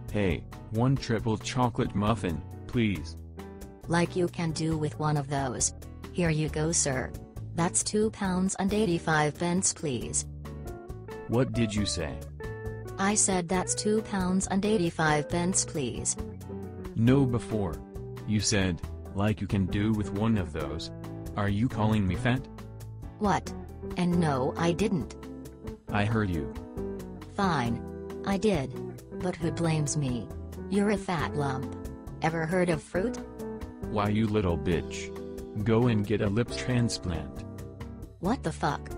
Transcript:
Hey, one triple chocolate muffin, please. Like you can do with one of those. Here you go, sir. That's £2.85, please. What did you say? I said that's £2.85, please. No, before. You said, like you can do with one of those. Are you calling me fat? What? And no, I didn't. I heard you. Fine. I did. But who blames me? You're a fat lump. Ever heard of fruit? Why, you little bitch. Go and get a lip transplant. What the fuck?